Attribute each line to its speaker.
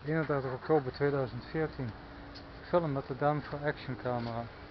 Speaker 1: 31 oktober 2014. Film met de Done for Action camera.